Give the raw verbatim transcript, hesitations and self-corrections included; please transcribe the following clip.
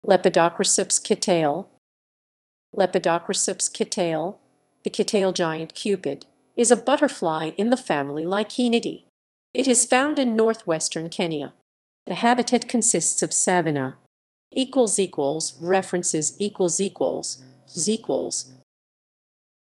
Lepidochrysops kitale. Lepidochrysops kitale, the kitale giant Cupid, is a butterfly in the family Lycaenidae. It is found in northwestern Kenya. The habitat consists of savanna. Equals equals references equals equals equals